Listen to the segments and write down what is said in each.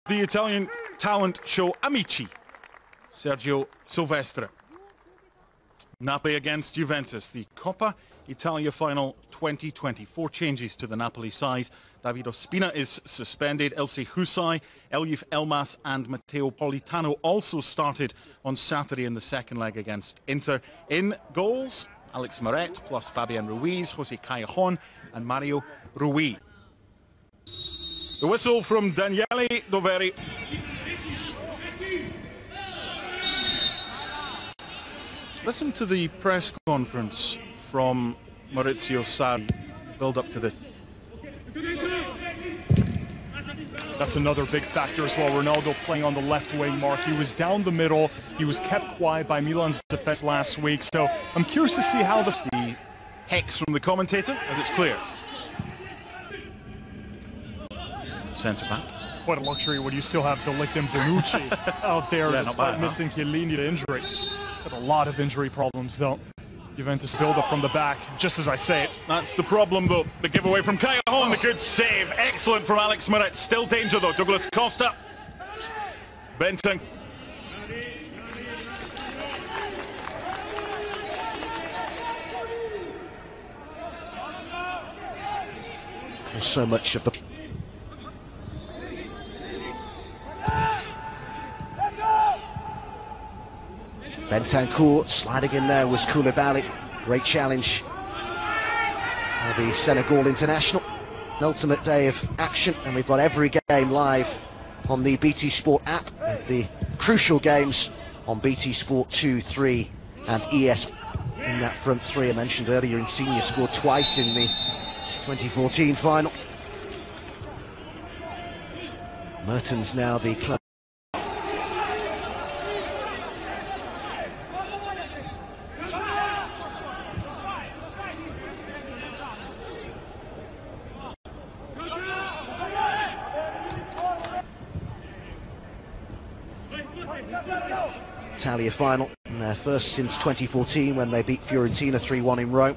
The Italian talent show Amici, Sergio Silvestre. Napoli against Juventus, the Coppa Italia final 2020. 4 changes to the Napoli side. David Ospina is suspended. Elsie Husay, Elif Elmas and Matteo Politano also started on Saturday in the second leg against Inter. In goals, Alex Meret plus Fabian Ruiz, Jose Callejon and Mario Rui. The whistle from Daniele Doveri. Listen to the press conference from Maurizio Sarri, build up to this. That's another big factor as well. Ronaldo playing on the left wing, Mark. He was down the middle. He was kept quiet by Milan's defense last week. So I'm curious to see how the hex from the commentator as it's cleared. Centre back. What a luxury when you still have De Ligt and Bonucci out there despite missing Chiellini to injury. Had a lot of injury problems though. Juventus build up from the back, just as I say it. That's the problem though. The giveaway from Callejon, the good save. Excellent from Alex Meret. Still danger though. Douglas Costa. Bentancur. So much of the Bentancur sliding in there was Koulibaly. Great challenge for the Senegal international. An ultimate day of action, and we've got every game live on the BT Sport app. The crucial games on BT Sport 2, 3 and ES. In that front three I mentioned earlier, Insigne scored twice in the 2014 final. Mertens now the club. Italia final, and their first since 2014 when they beat Fiorentina 3-1 in Rome.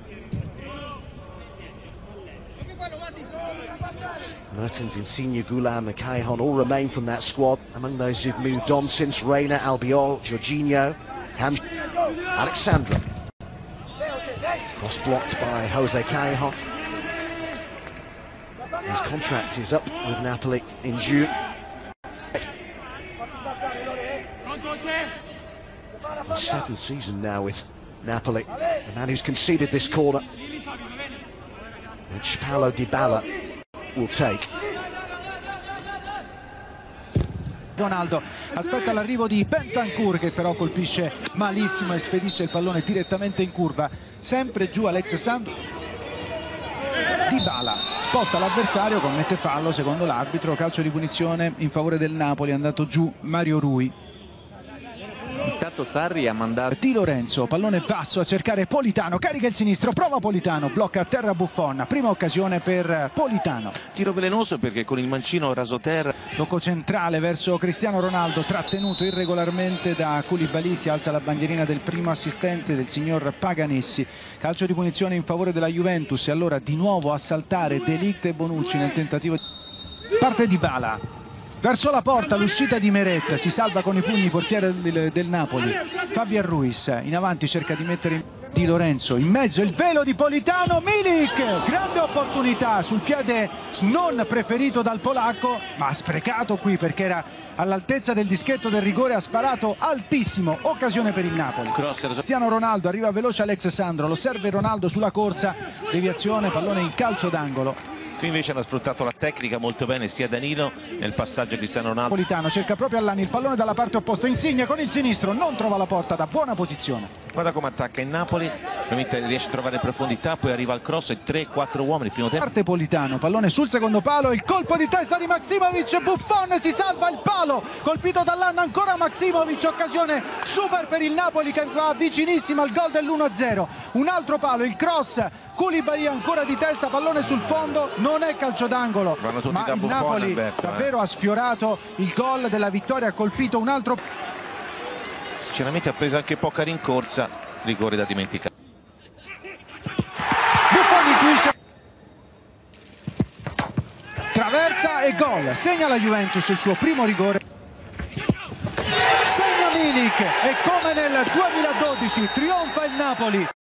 Mertens, Insigne, Goulam and Callejon all remain from that squad. Among those who've moved on since: Reina, Albiol, Jorginho, Alexandra. Cross blocked by Jose Callejon. His contract is up with Napoli in June. Seventh season now with Napoli. The man who's conceded this corner, which Paulo Dybala will take. Ronaldo aspetta l'arrivo di Bentancur, che però colpisce malissimo e spedisce il pallone direttamente in curva. Sempre giù Alex Sandro. Dybala sposta l'avversario, commette fallo secondo l'arbitro. Calcio di punizione in favore del Napoli, è andato giù Mario Rui. Intanto Sarri a mandare Di Lorenzo, pallone basso a cercare Politano, carica il sinistro, prova Politano, blocca a terra Buffon, prima occasione per Politano. Tiro velenoso perché con il mancino raso terra. Tocco centrale verso Cristiano Ronaldo, trattenuto irregolarmente da Koulibaly, si alza la bandierina del primo assistente del signor Paganessi. Calcio di punizione in favore della Juventus, e allora di nuovo a saltare De Ligt e Bonucci nel tentativo. Parte Dybala. Verso la porta, l'uscita di Meret, si salva con i pugni il portiere del Napoli. Fabian Ruiz in avanti cerca di mettere Di Lorenzo, in mezzo il velo di Politano, Milik, grande opportunità sul piede non preferito dal polacco, ma sprecato qui perché era all'altezza del dischetto del rigore, ha sparato altissimo, occasione per il Napoli. Cristiano Ronaldo, arriva veloce Alex Sandro, lo serve Ronaldo sulla corsa, deviazione, pallone in calcio d'angolo. Qui invece hanno sfruttato la tecnica molto bene sia Danilo nel passaggio a Cristiano Ronaldo. Politano cerca proprio Allani, il pallone dalla parte opposta, Insigne con il sinistro, non trova la porta da buona posizione. Guarda come attacca il Napoli, ovviamente riesce a trovare profondità, poi arriva al cross e 3-4 uomini, primo tempo. Parte Politano, pallone sul secondo palo, il colpo di testa di Maksimovic, Buffon si salva il palo, colpito dall'Anna ancora Maksimovic, occasione super per il Napoli che va vicinissimo al gol dell'1-0. Un altro palo, il cross, Koulibaly ancora di testa, pallone sul fondo, non è calcio d'angolo, ma il Napoli davvero ha sfiorato il gol della vittoria, ha colpito un altro. Sinceramente ha preso anche poca rincorsa, rigore da dimenticare. Buffon intuisce, traversa e gol. Segna la Juventus il suo primo rigore. Segna Milik e come nel 2012 trionfa il Napoli.